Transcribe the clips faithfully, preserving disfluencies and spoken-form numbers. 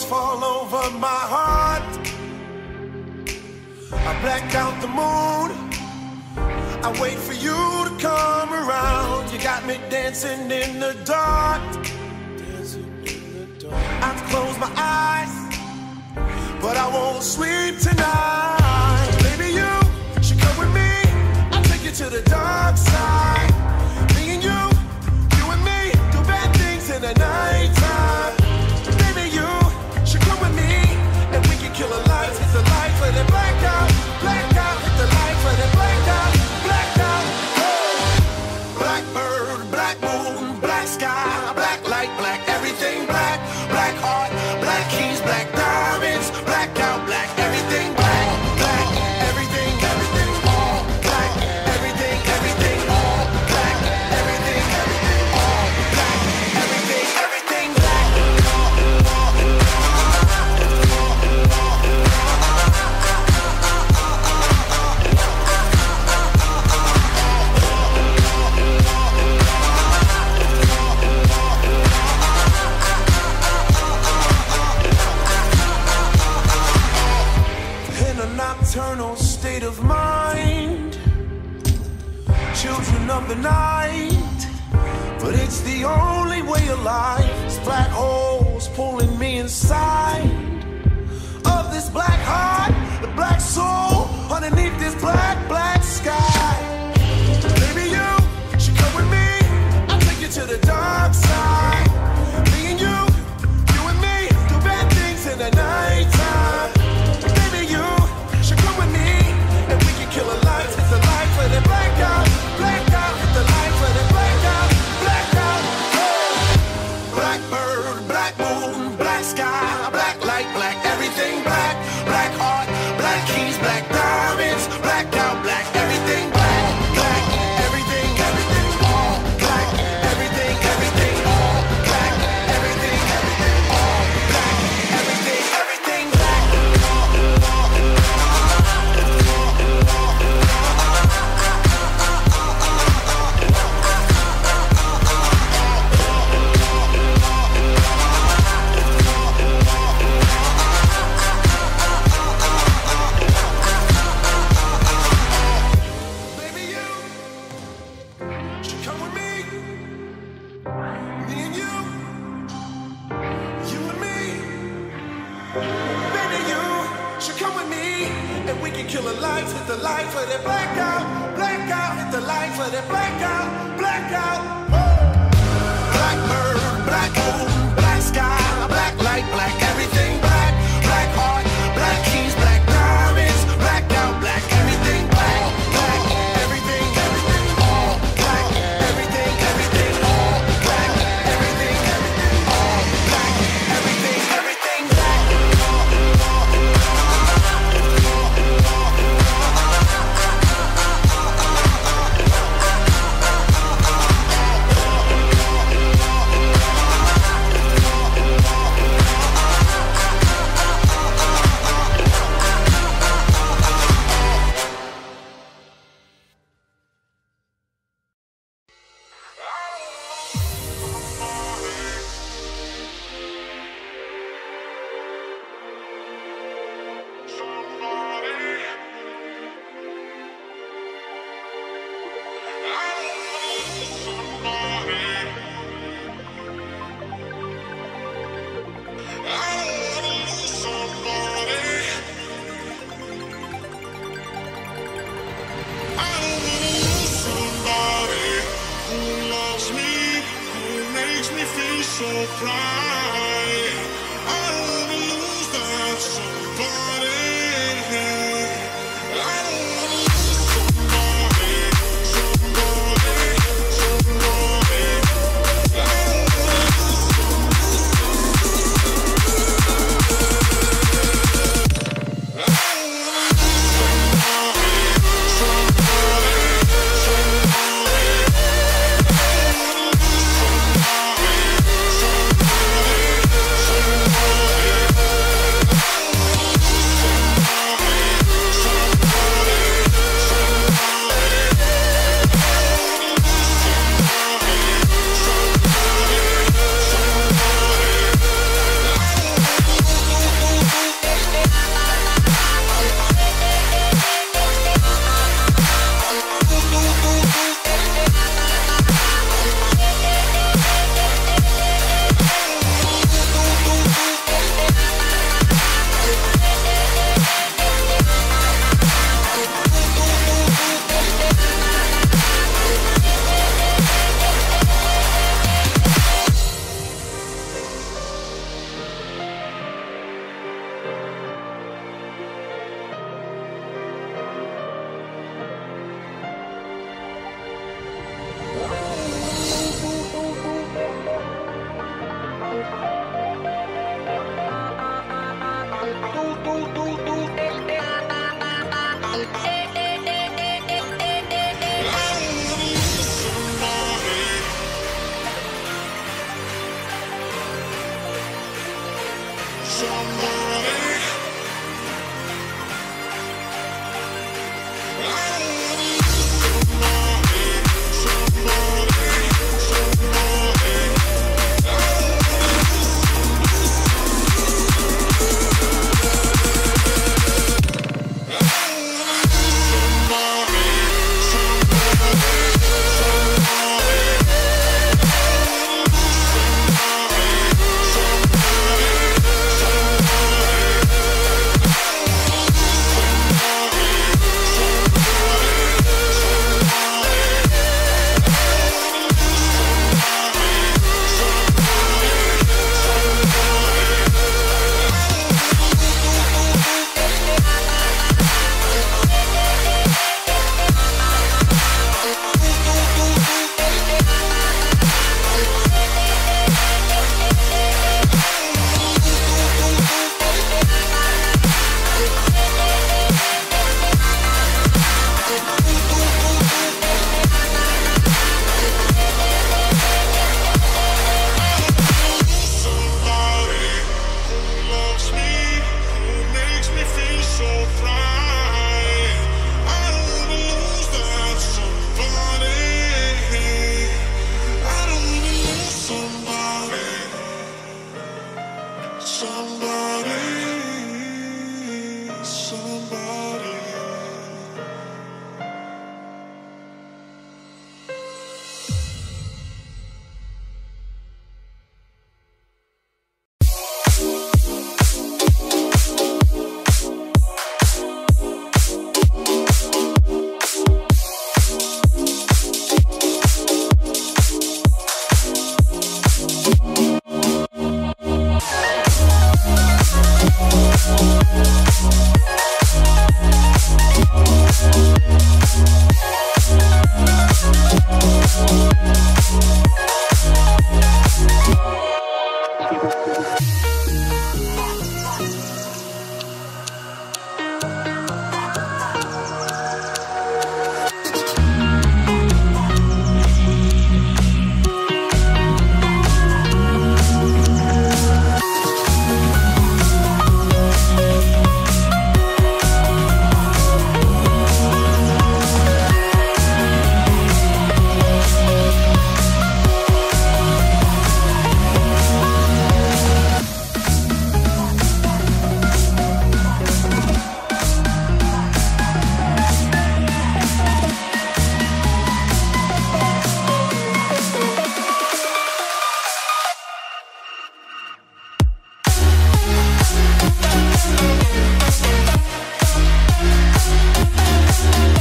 fall over my heart. I black out the moon. I wait for you to come around. You got me dancing in the dark. I've closed my eyes, but I won't sleep tonight. Baby, you should come with me. I'll take you to the dark side. Me and you, you and me, do bad things in the nighttime. Baby, you should come with me, and we can kill the lights, hit the lights, let it black out, black out, hit the lights, let it black out, black out. Blackbird, black moon, black sky, black light, black everything, black, black heart, black keys, black diamonds, black out, black everything, black, black, everything, everything, all black, everything, everything, all black, everything, everything, all black, everything, everything, black. In a nocturnal state of mind, children of the night, but it's the only way of life. It's black holes pulling me inside of this black heart, the black soul underneath this black, black sky. Baby, you should come with me. I'll take you to the dark side. Me and you, you and me, do bad things in the nighttime. Baby, you should come with me, and we can kill the lights, hit the lights, let it black out, black out, hit the lights, let it black out, black out. Blackbird, black moon, black sky, black light, black everything, black, black heart, black keys, black diamonds, black out, black everything, black, black, everything, everything, all black, everything, everything, all black, everything, everything, all black, everything, everything, black. Baby, you should come with me. Me and you, you and me. Baby, you should come with me, and we can kill the lights, hit the lights, let it black out, black out, hit the lights, let it black out, black out. Blackbird, black moon, black sky, black light, black everything, black, black heart, black keys, black diamonds, black out, black everything, black, black, everything, everything, all black, everything, everything, all black, everything, everything, all black, everything, everything, black. Somebody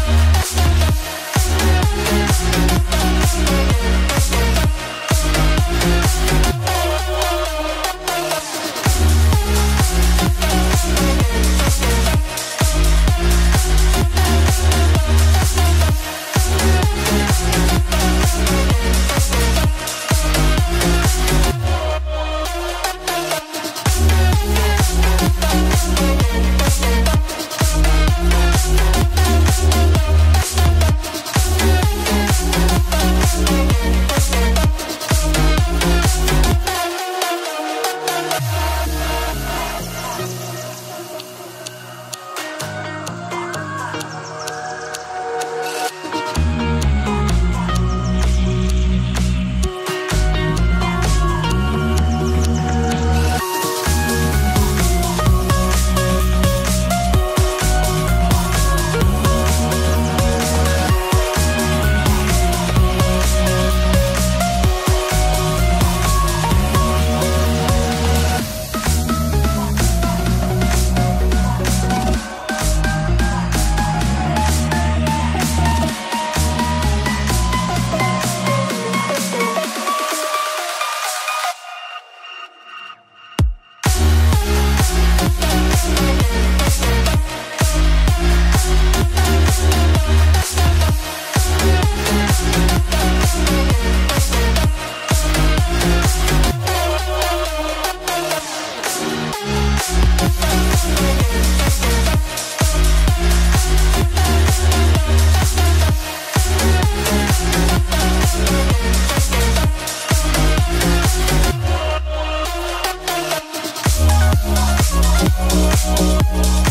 We'll be right back.